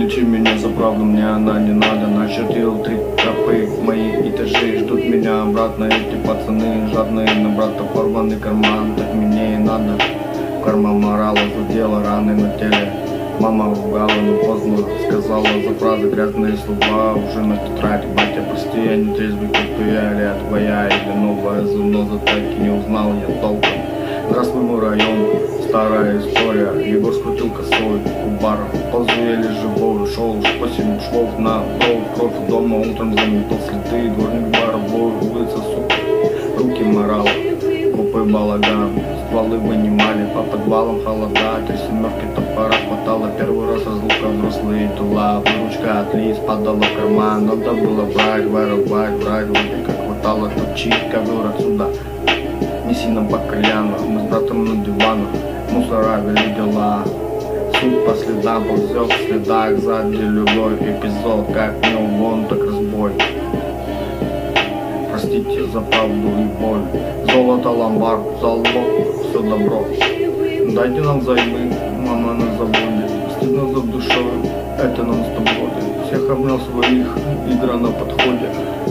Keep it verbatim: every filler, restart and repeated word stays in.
Вылечи меня за правду, мне она не надо. Начертил три тропы, мои этажи ждут меня обратно. Эти пацаны жадные на брата, порванный карман, так мне и надо. Карма морала задела раны на теле. Мама ругала, но поздно сказала за фразы грязные слова. Уже на тетрадь, батя, прости, я не трезвый, как я, или твоя, или новая заноза, так и не узнал я толком. Здравствуй, мой район, старая история. Егор скрутил косой у бара, ползу еле живой, ушел восемь швов на кровь, кровь дома, утром заметал следы. Дворник боровой, улица, сука, руки морал, купы балаган, стволы вынимали, по подвалам холода, три семерки топора хватало, первый раз разлука, взрослые тела, выручка от лиц падала в карман, надо было брать, воровать, брать, вроде как хватало, топчить ковер отсюда. Неси нам по кальяну, мы с братом на диванах, мусора вели дела. Суд по следам ползет в следах, сзади любой эпизод, как не угон, так разбой. Простите за правду и боль, золото, ломбард, залог, все добро. Дайте нам займы, мама на заводе, стыдно за душой, это нам с тобой. Всех обнял своих, игра на подходе.